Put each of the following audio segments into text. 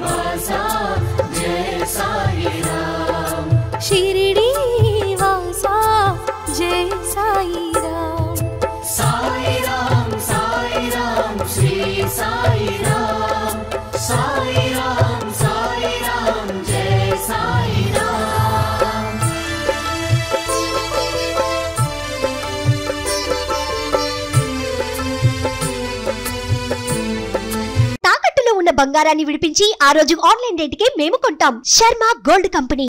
वासा जय साई राम। शिरडी वासा जय साई राम। साई राम श्री साई राम। साई राम जय साई राम। తాకట్టులో ఉన్న బంగారాన్ని విడిపించి ఆ రోజు ఆన్లైన్ రేటుకే మేము కొంటాం. Sharma gold company.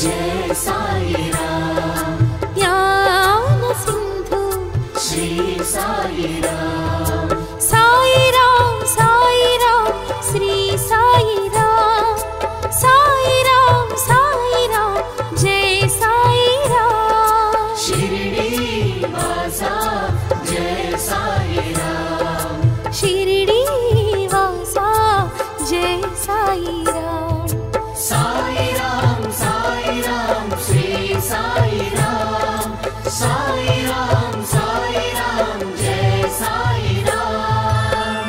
जय साई राम। ज्ञान सिंधु श्री साई राम। साई राम श्री साई राम। साई राम जय साई राम। शिरडी वासा जय साई राम। शिरडी वासा जय साई राम। साई राम श्री साई राम। साई राम जय साई राम।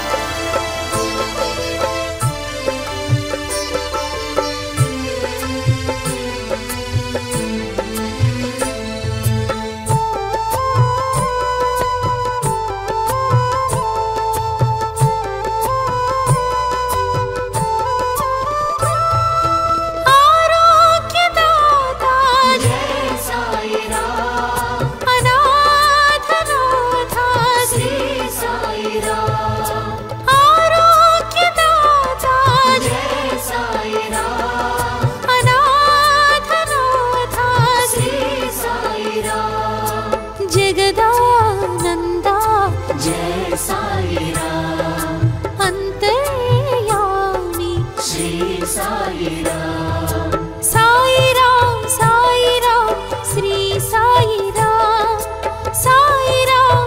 आरोग्यदाता जय साई राम। अनाथनाथा श्री साई राम। आरोग्यदाता जय साई राम। अनाथनाथा श्री साई राम। जगदानंदा जय साई राम। अंतर्यामी श्री साई राम। साई राम श्री साई राम। साई राम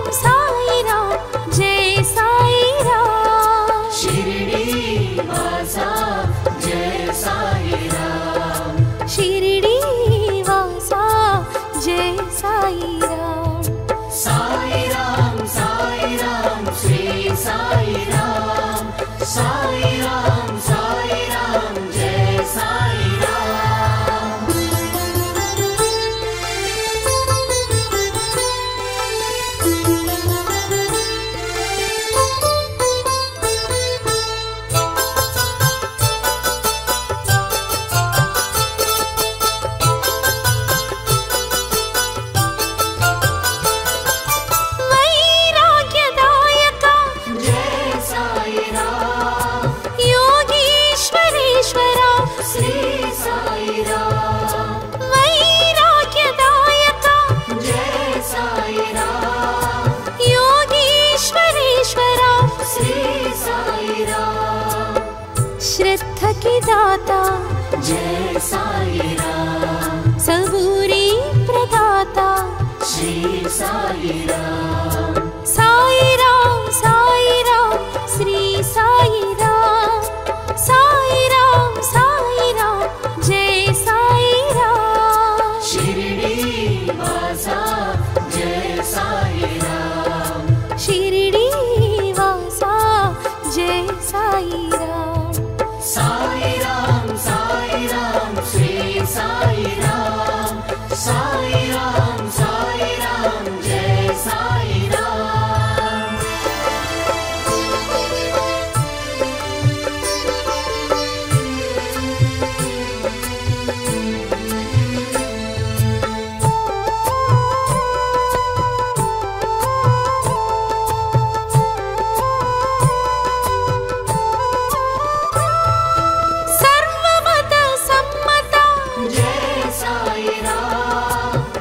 जय साई राम। शिरडी वासा जय साई राम। शिरडी वासा जय साई राम। साई राम श्री साई राम। साई राम जय साई राम। वैराग्यदायका जय साई राम। योगीश्वरेश्वरा श्री साई राम। वैराग्यदायका जय साई राम। योगीश्वरेश्वरा श्री साई राम। श्रद्धा की दाता जय साई राम। सबूरी प्रदाता श्री साई राम। साई राम श्री साई राम। साई राम जय साई राम। शिरडी वासा जय साई राम। शिरडी वासा जय साई राम। साई राम श्री साई राम। साई राम जय साई राम। सर्वमत सम्मता जय साई राम।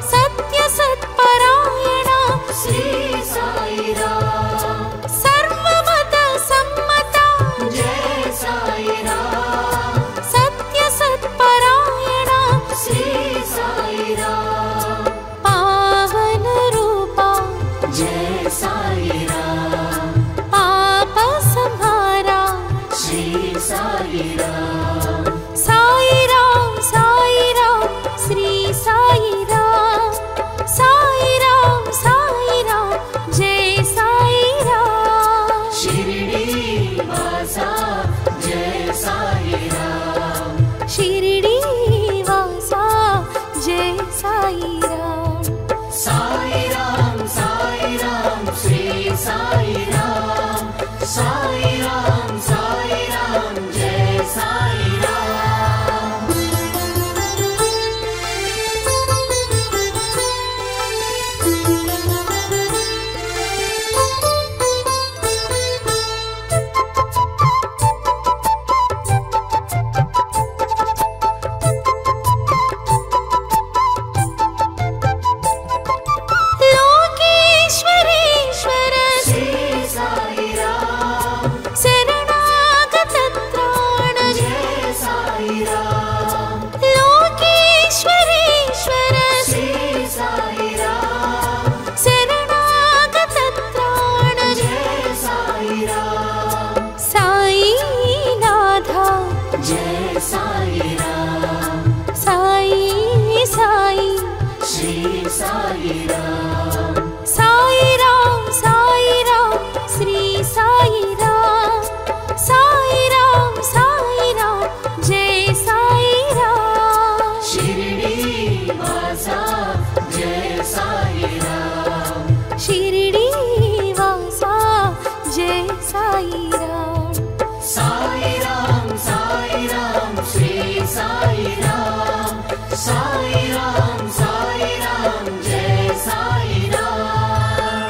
साई राम जय साई राम।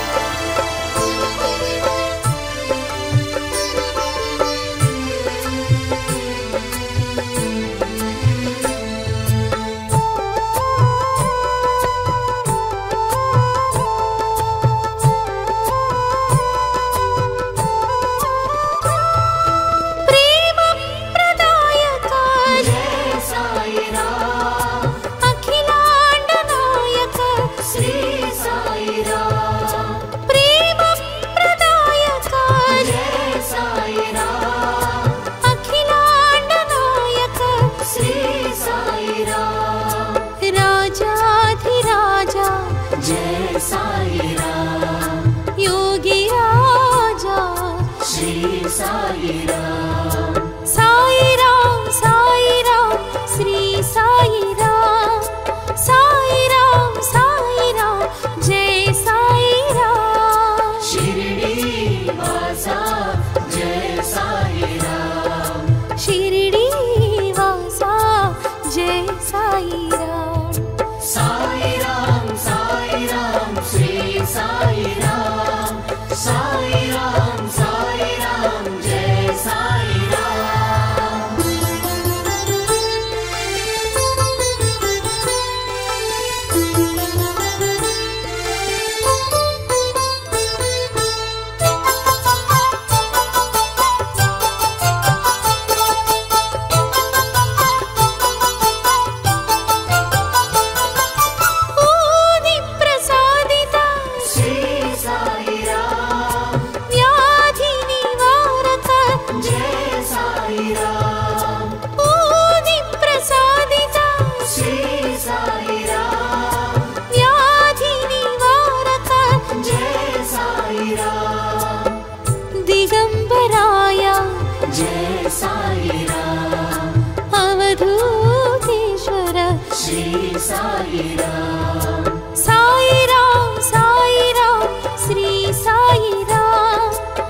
प्रेम प्रदायक जय साई राम अखिलांड नायक श्री साई राम। प्रेम प्रदायक जय साई राम अखिलांड नायक श्री साई राम। राजाधिराजा जय साई राम योगी राजा श्री साई राम। साई राम श्री साई राम जय साई राम। शिरडी वासा जय साई राम। शिरडी वासा जय साई राम। साई राम श्री साई राम। साई राम जय साई राम। ऊनि प्रसादिता श्री साई राम व्याधि निवारक जय साई राम। ऊनि प्रसादिता श्री साई राम व्याधि निवारक जय साई राम। दिगंबराय जय साई राम अवधूतेश्वर श्री साई राम। साई राम श्री साई राम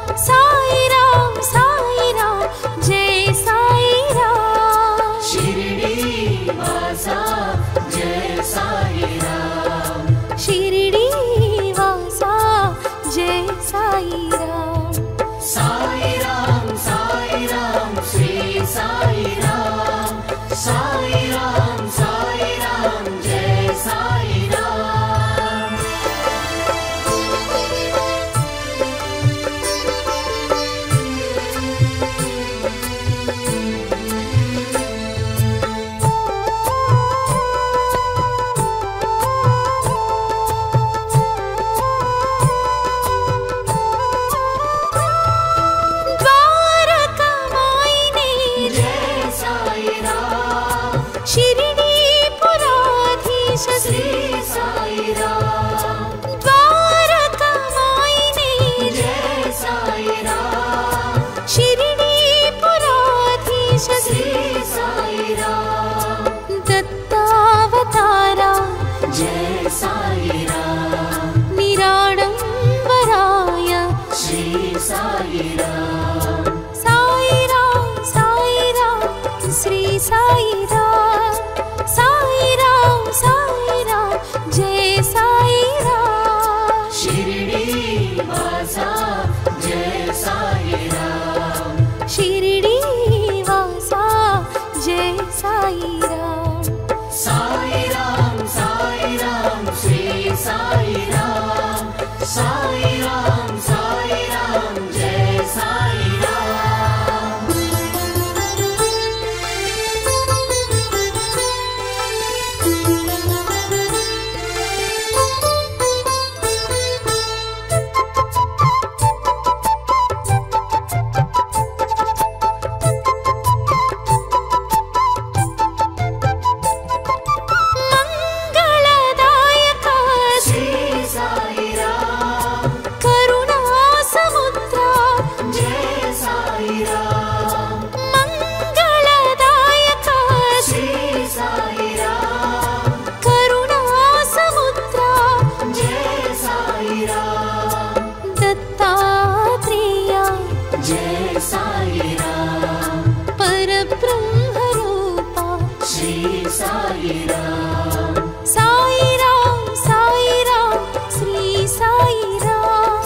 जय साई राम। शिरडी वासा जय साई राम। शिरडी वासा जय साई राम। साई राम श्री साई राम। साई राम जय साई राम। राम साई राम श्री साई राम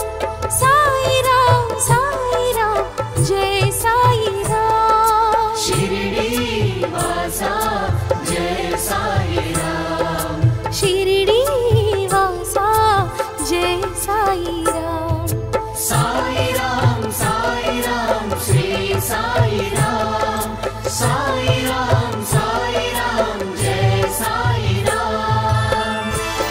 जय साई राम शिरडी वासा जय साई राम शिरडी वासा जय साई राम साई राम श्री साई राम जय साई राम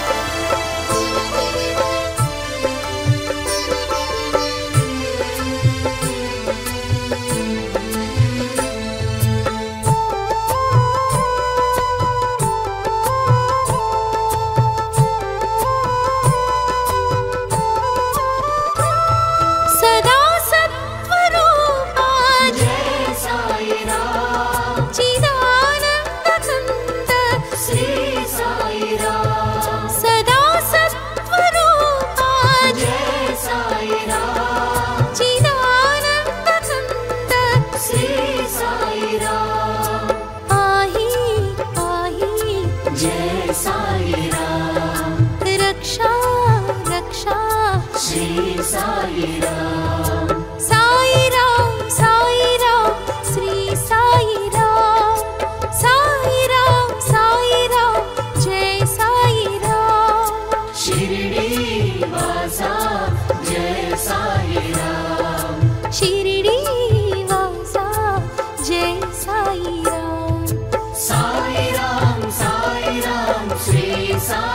सदा सत्वरूपा जय साई राम चिदानंदकंद श्री साई राम सदा सत्वरूपा जय साई राम चिदानंदकंद श्री साई राम पाहि जय साई राम रक्षा श्री साई राम साई राम श्री साई राम जय साई राम शिरडी वासा जय साई राम शिरडी वासा जय साई राम साई राम श्री साई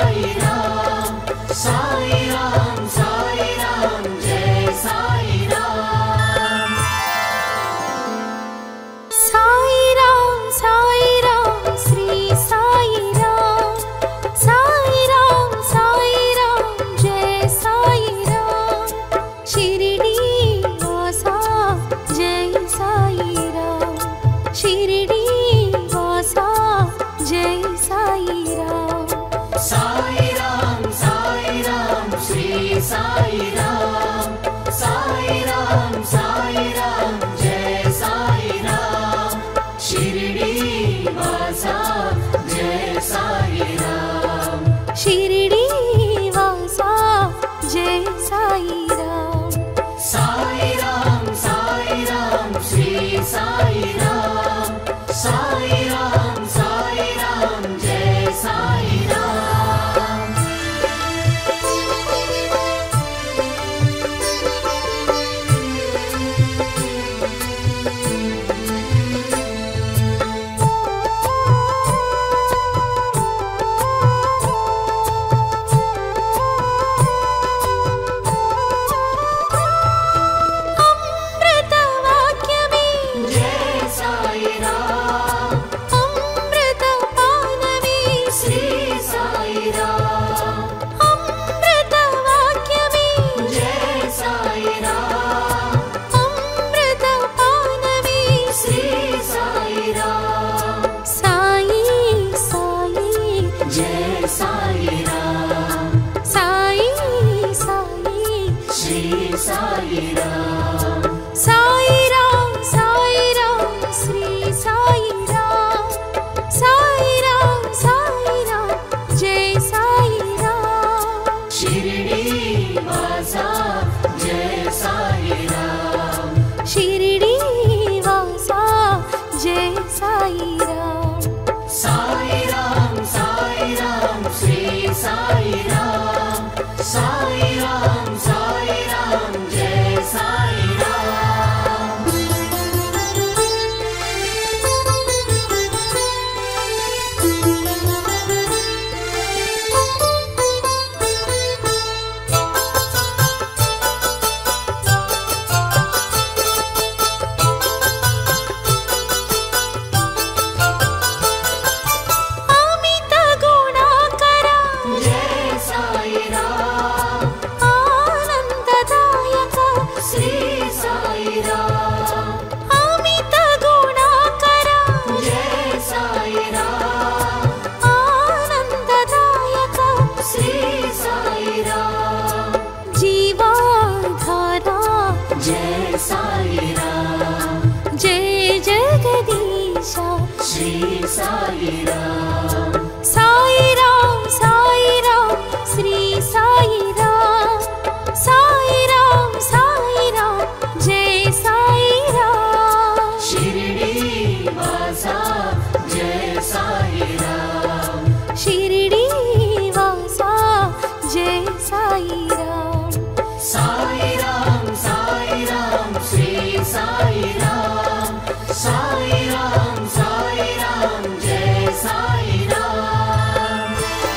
शिरडी वासा जय साई राम। साई राम श्री साई राम। साई राम जय साई राम।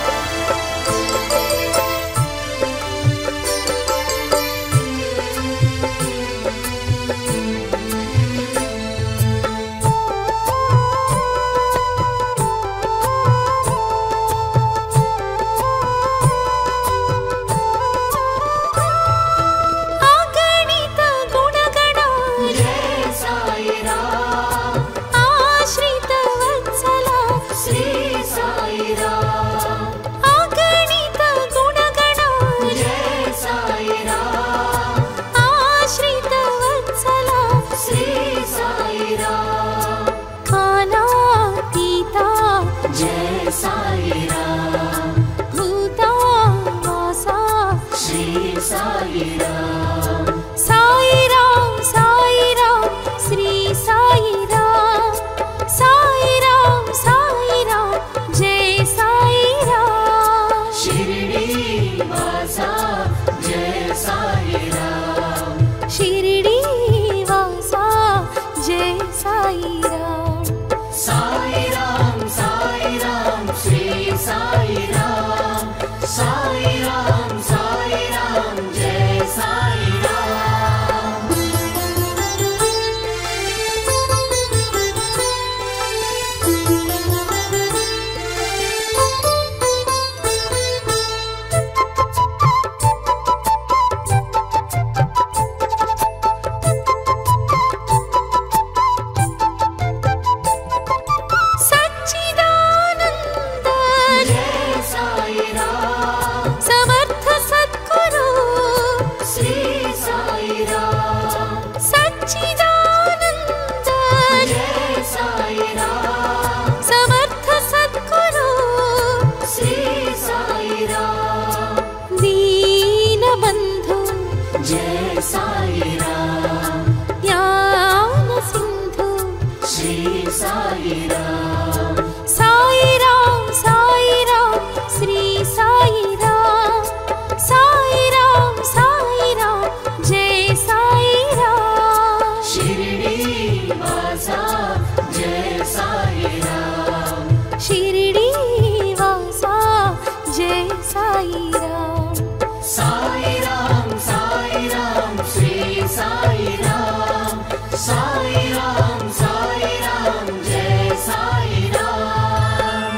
अगणित गुणगण जय साई राम। आश्रित वत्सला श्री साई राम। अगणित गुणगण जय साई राम। आश्रित वत्सला श्री साई राम। कालातीता जय साई राम। भूता वासा श्री साई राम। साई राम श्री साई राम। साई राम जय साई राम। शिरडी वासा जय साई राम। शिरडी वासा जय साई राम। साई राम श्री साई राम। साई राम जय साई राम। सच्चिदानंद जय साई राम। समर्थ सद्गुरु श्री साई राम। सच्चिदानंद जय साई राम। समर्थ सद्गुरु श्री साई राम। दीनबंधु जय साई राम। ज्ञान सिंधु श्री साई राम। साई राम श्री साई राम। साई राम जय साई राम। शिरडी वासा जय साई राम। शिरडी वासा जय साई राम। साई राम श्री साई राम। साई राम जय साई राम।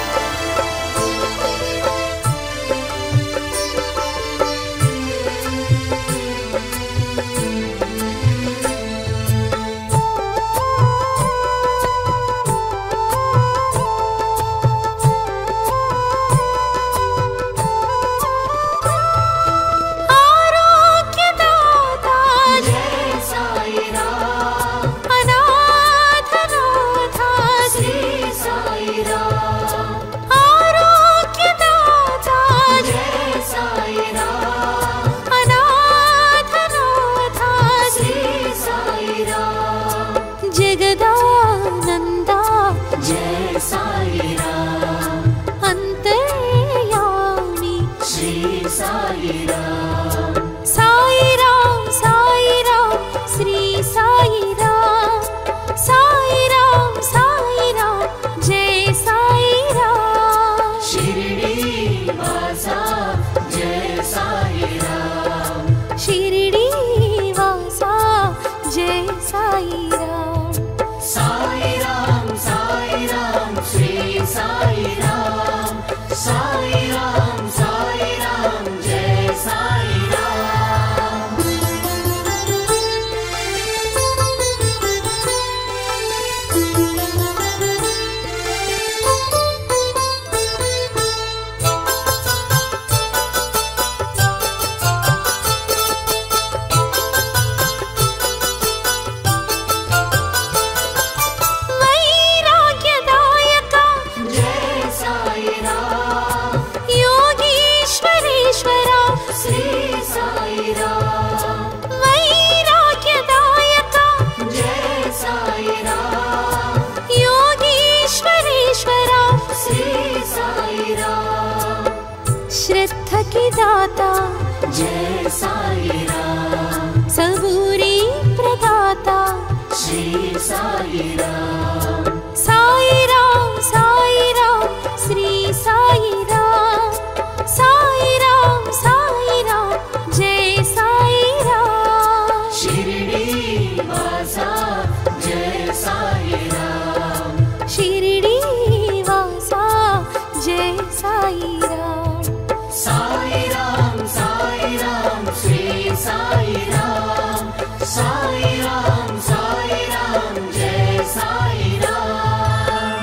आरोग्यदाता जय साई राम। अनाथनाथा श्री साई राम। आरोग्यदाता जय साई राम। अनाथनाथा श्री साई राम। जगदानंदा जय साई राम। अंतर्यामी श्री साई राम। साई राम श्री साई राम। साई राम जय साई राम। शिरडी वासा जय साई राम। शिरडी वासा जय साई राम। साई राम श्री साई राम। साई राम जय साई राम। की दाता जय साई राम सबूरी प्रदाता श्री साई राम साई राम श्री साई राम जय साई राम शिरडी वासा जय साई राम शिरडी वासा जय साई राम साई राम श्री साई राम जय साई राम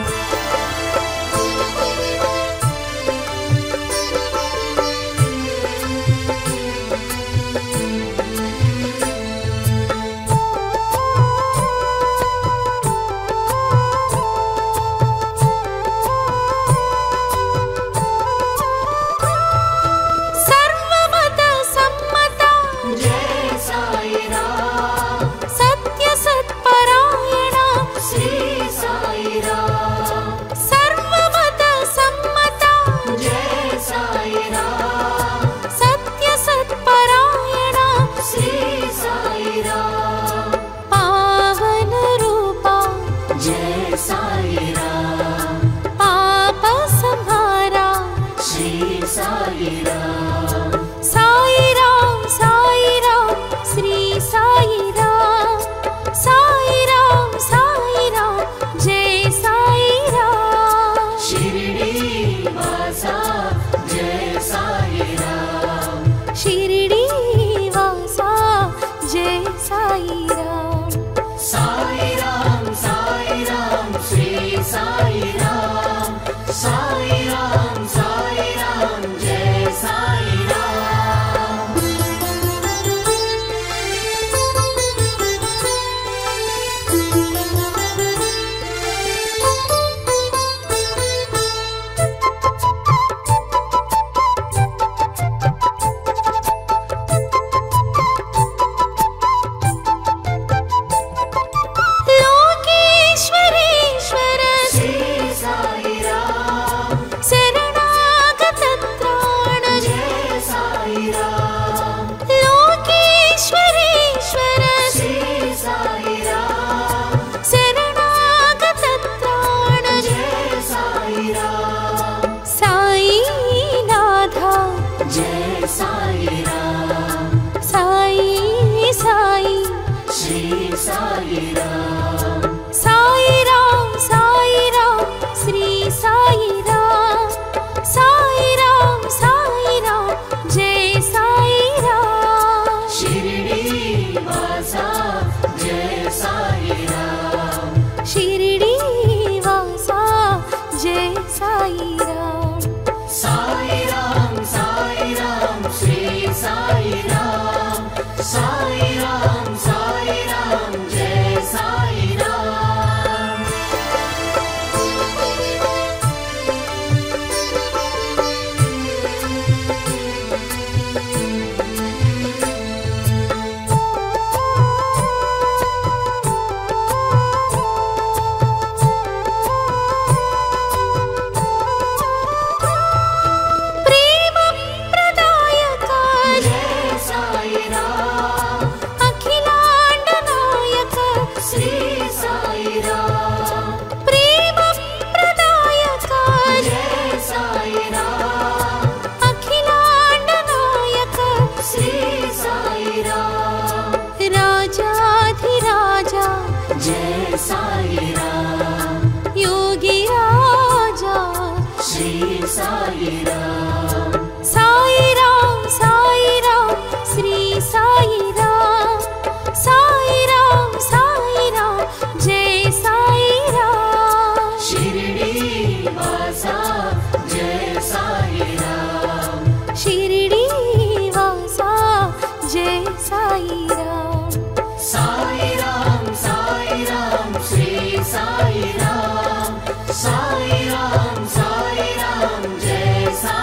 सर्वमत सम्मता जय साई राम सत्य सत्परायणा श्री साई राम सर्वमत सम्मता जय साई राम सत्य सत्परायणा श्री साई राम पावन रूपा जय साई राम पाप संहारा श्री साई राम साई राम श्री साई राम जय साई राम शिरडी वासा जय साई राम शिरडी वासा जय साई राम साई राम श्री साई राम जय साई राम लोकेश्वरेश्वर श्री साई राम शरणागत त्राण जय साई राम लोकेश्वरेश्वर श्री साई राम शरणागत त्राण जय साई राम साई नाथा जय साई राम साई श्री साई राम साई राम श्री साई राम जय साई राम शिरडी वासा जय साई राम शिरडी वासा जय साई राम साई राम श्री साई राम जय साई राम प्रेम प्रदायक जय साई राम अखिलांड नायक श्री साई राम प्रेम प्रदायक जय साई राम अखिलांड नायक श्री साई राम राजाधिराजा जय साई राम योगी राजा श्री साई राम साई राम श्री साई राम जय साई राम शिरडी वासा जय साई राम शिरडी वासा जय साई राम साई राम श्री साई राम जय साई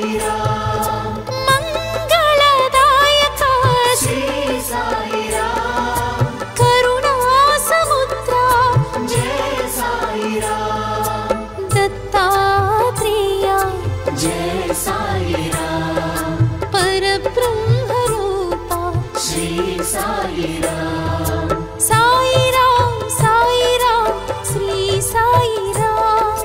साई राम मंगलदायक श्री साई राम करुणा समुद्रा जय साई राम दत्तात्रेय जय साई राम परब्रह्म रूपा श्री साई राम साई राम श्री साई राम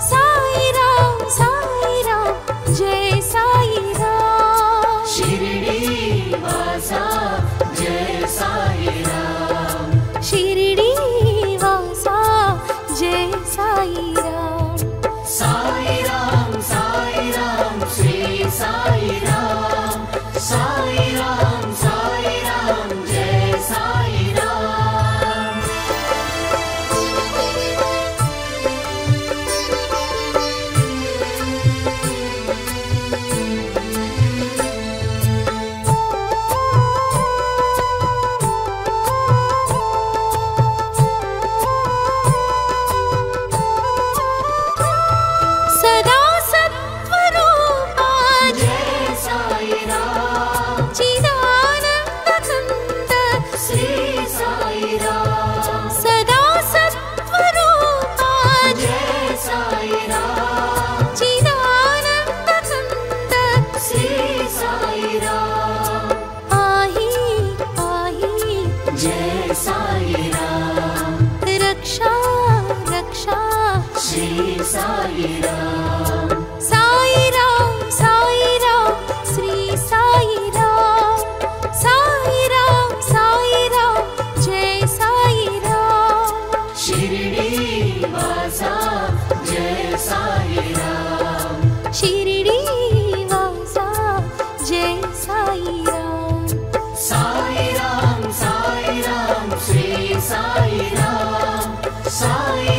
जय साई राम शिरडी वासा जय साई राम शिरडी वासा जय साई राम साई राम श्री साई राम साई राम जय साई राम सदा सत्वरूपा जय साई राम चिदानंदकंद श्री साई राम सदा सत्वरूपा जय साई राम चिदानंदकंद श्री साई राम पाहि जय साई राम रक्षा श्री साई राम साई राम श्री साई राम जय साई राम शिरडी वासा जय साई राम शिरडी वासा जय साई राम साई राम श्री साई राम साई